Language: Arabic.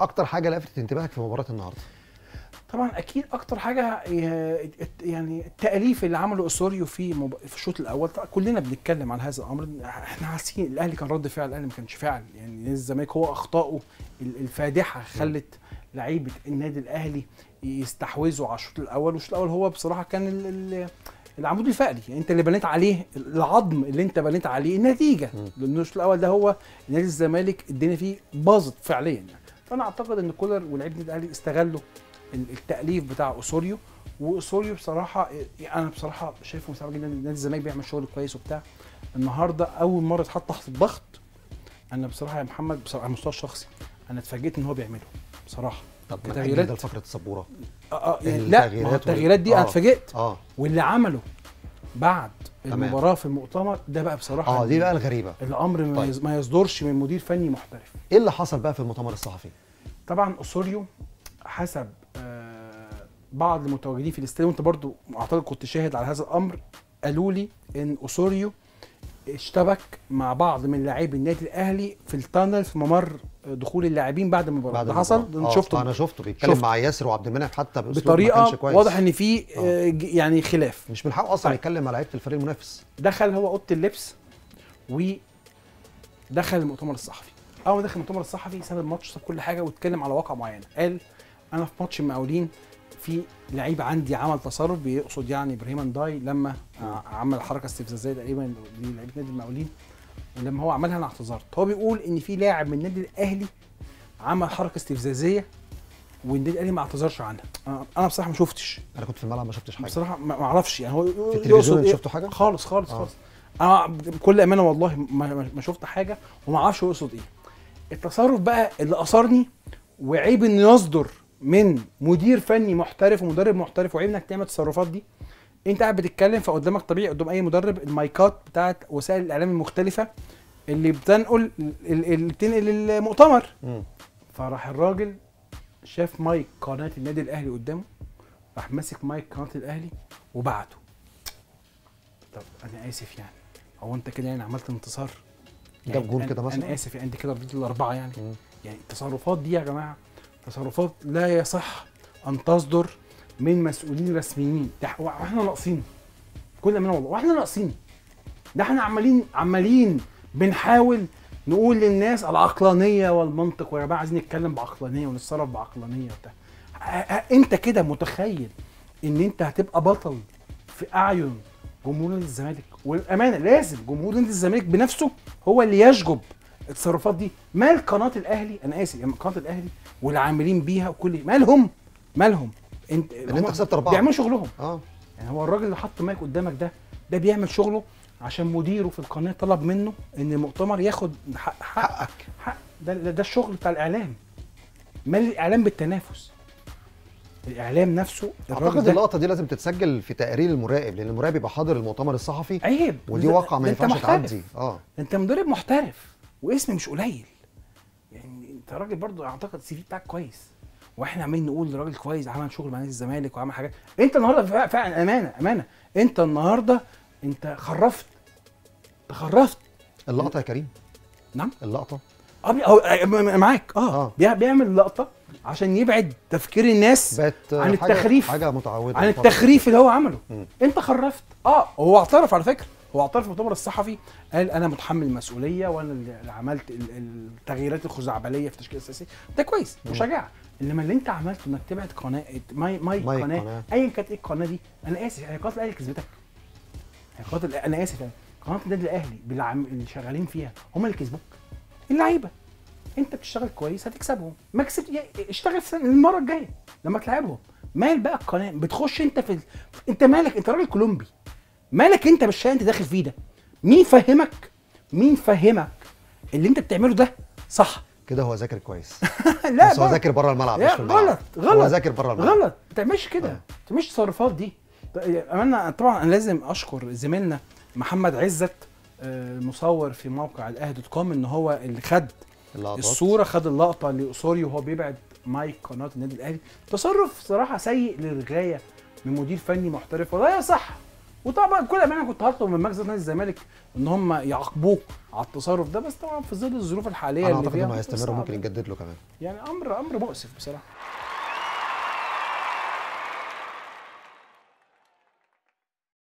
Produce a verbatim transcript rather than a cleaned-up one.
اكتر حاجه لفتت انتباهك في مباراه النهارده؟ طبعا اكيد اكتر حاجه يعني التاليف اللي عمله اسوريو في مب... في الشوط الاول. كلنا بنتكلم على هذا الامر، احنا عارفين الاهلي كان رد فعل، الاهلي ما كانش فعل. يعني نادي الزمالك هو اخطائه الفادحه خلت لعيبه النادي الاهلي يستحوذوا على الشوط الاول، والشوط الاول هو بصراحه كان ال... ال... العمود الفقري. يعني انت اللي بنيت عليه العظم اللي انت بنيت عليه النتيجه، لان الشوط الاول ده هو نادي الزمالك الدنيا فيه باظت فعليا يعني. فانا اعتقد ان كولر ولاعيبه النادي الاهلي استغلوا التأليف بتاع اسوريو، واسوريو بصراحه انا بصراحه شايفه مستوى جدا. نادي الزمالك بيعمل شغل كويس وبتاع. النهارده اول مره اتحط تحت الضغط، انا بصراحه يا محمد بصراحه على المستوى الشخصي انا اتفاجئت ان هو بيعمله بصراحه. طب تغييرات ده لفقره السبوره اه يعني لا التغييرات دي انا اتفاجئت. اه واللي عمله بعد المباراه في المؤتمر ده بقى بصراحه اه دي بقى الغريبه. الامر طيب. ما يصدرش من مدير فني محترف. ايه اللي حصل بقى في المؤتمر الصحفي؟ طبعا اسوريو حسب بعض المتواجدين في الاستاد، وانت برضو اعتقد كنت شاهد على هذا الامر، قالوا لي ان اسوريو اشتبك مع بعض من لاعبي النادي الاهلي في التانل في ممر دخول اللاعبين بعد المباراه. ده حصل؟ انا شفته انا شفته بيتكلم مع ياسر وعبد المنعم حتى بطريقه ما كانش كويس. واضح ان في يعني خلاف، مش من حقه اصلا طيب. يتكلم مع لعيبه الفريق المنافس. دخل هو اوضه اللبس ودخل المؤتمر الصحفي. اول ما دخل المؤتمر الصحفي ساب الماتش، ساب كل حاجه، واتكلم على واقعه معينه. قال انا في ماتش المقاولين في لعيب عندي عمل تصرف، بيقصد يعني ابراهيم انداي لما عمل حركه استفزازيه تقريبا للعيبه نادي المقاولين، ولما هو عملها انا اعتذرت. هو بيقول ان في لاعب من النادي الاهلي عمل حركه استفزازيه والنادي الاهلي ما اعتذرش عنها. انا بصراحه ما شفتش، انا كنت في الملعب ما شفتش حاجه بصراحه، ما اعرفش يعني هو في التلفزيون شفتوا حاجه خالص خالص آه. خالص. انا بكل امانه والله ما, ما شفت حاجه وما اعرفش هو يقصد ايه. التصرف بقى اللي اثرني، وعيب انه يصدر من مدير فني محترف ومدرب محترف، وعيب انك تعمل التصرفات دي. انت قاعد بتتكلم فقدامك طبيعي قدام اي مدرب المايكات بتاعت وسائل الاعلام المختلفه اللي بتنقل اللي بتنقل المؤتمر. م. فراح الراجل شاف مايك قناه النادي الاهلي قدامه، راح ماسك مايك قناه الاهلي وبعته. طب انا اسف يعني، هو انت كده يعني عملت انتصار؟ جاب يعني جول كده مثلا؟ انا اسف يعني انت كده رضيت الاربعه يعني. م. يعني التصرفات دي يا جماعه تصرفات لا يصح ان تصدر من مسؤولين رسميين. واحنا ناقصين كل امانه والله، واحنا ناقصين. ده احنا عمالين عمالين بنحاول نقول للناس العقلانيه والمنطق، ويا جماعه عايزين نتكلم بعقلانيه ونتصرف بعقلانيه وبتاع. انت كده متخيل ان انت هتبقى بطل في اعين جمهور نادي الزمالك؟ والامانه لازم جمهور نادي الزمالك بنفسه هو اللي يشجب التصرفات دي. مال قناه الاهلي؟ انا اسف يعني قناه الاهلي والعاملين بيها وكل مالهم مالهم انت ان انت كسبت اربعه بيعملوا شغلهم. اه يعني هو الراجل اللي حط مايك قدامك ده ده بيعمل شغله عشان مديره في القناه طلب منه ان المؤتمر ياخد حق حقك حق. ده ده الشغل بتاع الاعلام. مال الاعلام بالتنافس؟ الاعلام نفسه. اعتقد اللقطه دي لازم تتسجل في تقرير المراقب، لان المراقب يبقى حاضر المؤتمر الصحفي. عيب، ودي واقعه ما ينفعش تعدي. اه انت مدرب محترف واسم مش قليل يعني. انت راجل برضو اعتقد السي في بتاعك كويس، واحنا عمالين نقول راجل كويس عمل شغل مع نادي الزمالك وعمل حاجات. انت النهارده فعلا امانه امانه انت النهارده انت خرفت تخرفت اللقطه يا كريم. نعم اللقطه اه معاك اه, آه. بيعمل لقطه عشان يبعد تفكير الناس عن التخريف، حاجه متعوده عن التخريف اللي هو عمله. م. انت خرفت. اه هو اعترف على فكره، هو اعترف في المؤتمر الصحفي، قال انا متحمل المسؤوليه وانا اللي عملت التغييرات الخزعبليه في التشكيل الاساسي. ده كويس وشجاعه. انما اللي انت عملته انك تبعد قناه ماي ماي قناه ايا كانت ايه القناه دي، انا اسف هي قناه الاهلي كسبتك. هي قناه انا اسف يعني قناه النادي الاهلي اللي شغالين فيها هم اللي كسبوك. اللعيبه انت بتشتغل كويس هتكسبهم، ما كسبت اشتغل المره الجايه لما تلعبهم. مال بقى القناه بتخش انت في ال... انت مالك؟ انت راجل كولومبي، مالك انت بالشيء انت داخل فيه ده؟ مين فهمك مين فهمك اللي انت بتعمله ده صح؟ كده هو ذاكر كويس. لا بس هو ذاكر بره الملعب مش في الملعب. غلط غلط هو ذاكر بره الملعب غلط. ما تعملش كده، ما تعملش التصرفات دي. انا طبعا انا لازم اشكر زميلنا محمد عزت المصور في موقع الاهلي دوت كوم ان هو اللي خد اللقطات. الصوره خد اللقطه لاسوريو وهو بيبعد مايك قناه النادي الاهلي. تصرف صراحه سيء للغايه من مدير فني محترف ولا يصح وطبعا كل امانه كنت هطلب من مجلس نادي الزمالك ان هم يعاقبوه على التصرف ده، بس طبعا في ظل الظروف الحاليه انا اللي اعتقد فيها انه هيستمر صعب. وممكن يجدد له كمان. يعني امر امر مؤسف بصراحه.